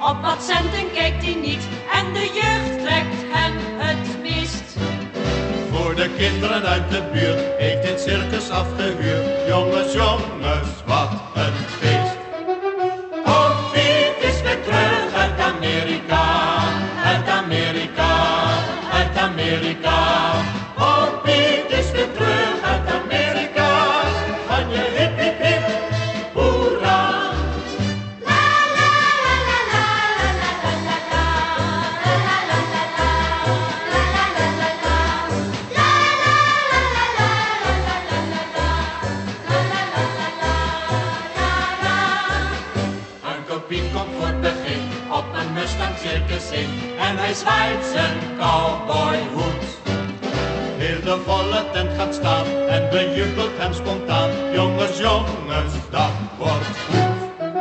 Op wat centen kijkt hij niet en de jeugd trekt hem het meest. Voor de kinderen uit de buurt heeft dit circus afgehuurd. Jongens, jongens, wat een feest. Oh, Piet is weer terug uit Amerika, uit Amerika, uit Amerika. Oh, Piet is weer terug uit Amerika. Van je hip, hip, hip, hoera. Piet komt voor het begin op een Mustang circus in en hij zwaait zijn cowboyhoed. Heel de volle tent gaat staan en bejubelt hem spontaan. Jongens, jongens, dat wordt goed.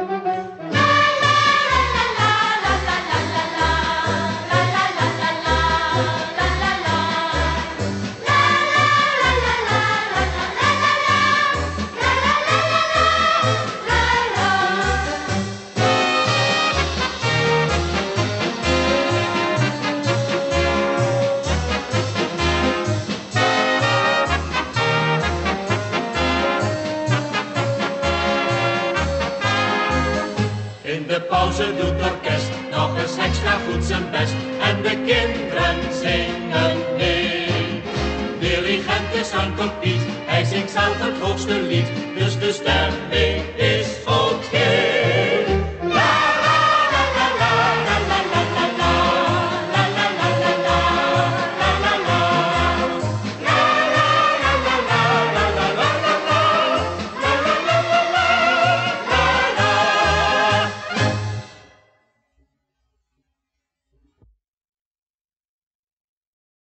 In de pauze doet het orkest nog eens extra goed zijn best en de kinderen zingen mee. Dirigent is Uncle Piet, hij zingt zelf het hoogste lied, dus de stemming is goed.